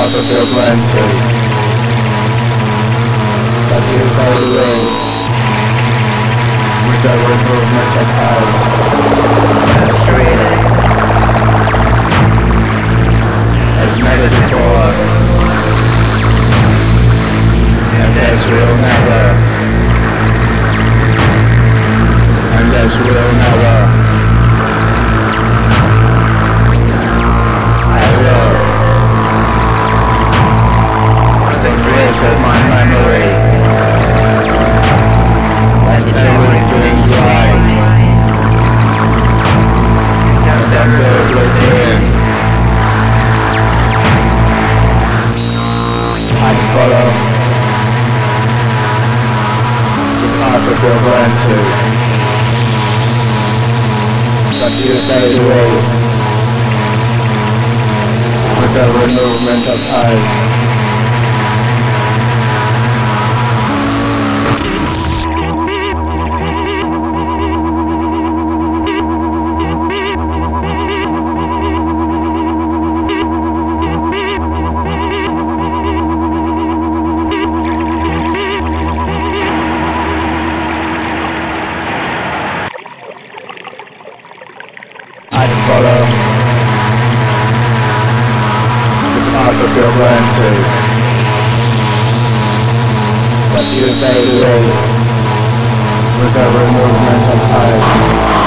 path of your plenty, but you fade away with every movement of eyes. Truly, as never before, and as will never, and as will never. I will. The trace of my memory, and everything's right, and then build within. I follow the path of your gratitude, but you fade away with every movement of eyes. I follow the path of your gratitude, but you fade away with every movement of eyes.